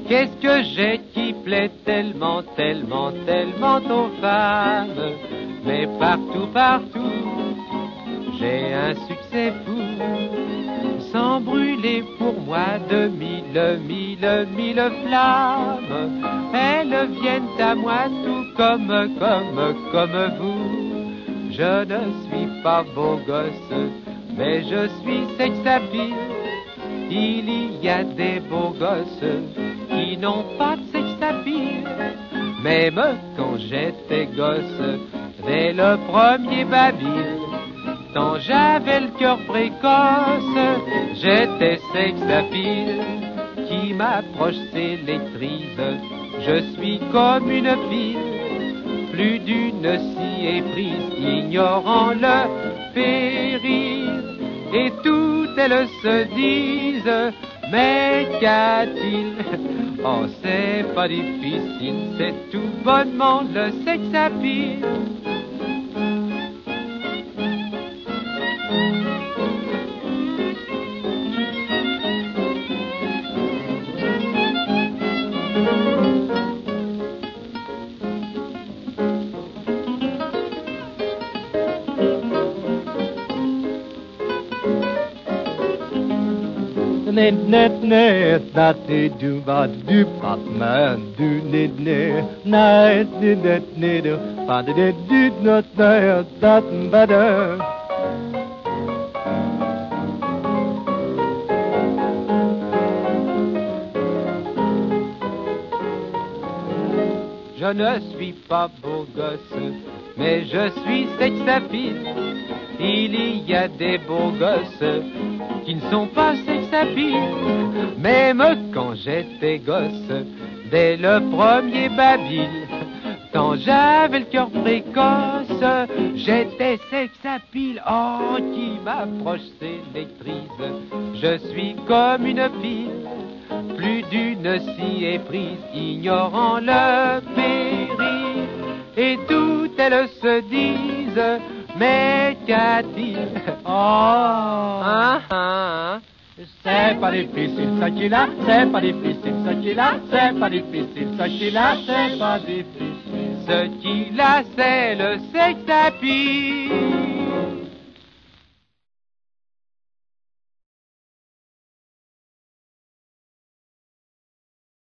Qu'est-ce que j'ai qui plaît tellement, tellement, tellement aux femmes. Mais partout, partout, j'ai un succès fou. Sans brûler pour moi de mille flammes. Elles viennent à moi tout comme vous. Je ne suis pas beau gosse, mais je suis sex-appeal. Il y a des beaux gosses qui n'ont pas de sex-appeal. Même quand j'étais gosse, dès le premier babil, tant j'avais le cœur précoce, j'étais sex-appeal. Qui m'approche s'électrise, je suis comme une pile. Plus d'une s'y est prise, ignorant le péril. Et toutes elles se disent, mais qu'a-t-il? Oh, c'est pas difficile, c'est tout bonnement le sex-appeal. Nid nid nid that did do but do but man do nid nid night did that nid but did not that better. Je ne suis pas beau gosse, mais je suis sex-appeal. Il y a des beaux gosses qui ne sont pas sex-appeal. Même quand j'étais gosse, dès le premier babil, tant j'avais le cœur précoce, j'étais sex-appeal. Oh, qui m'approche s'électrise, je suis comme une pile. Plus d'une s'y est prise, ignorant le péril. Et toutes elles se disent, mais qu'a-t-il? Oh, C'est pas difficile ce qu'il a, c'est pas difficile ce qu'il a, c'est pas difficile ce qu'il a, c'est pas difficile. Ce qu'il a, c'est le sex-appeal.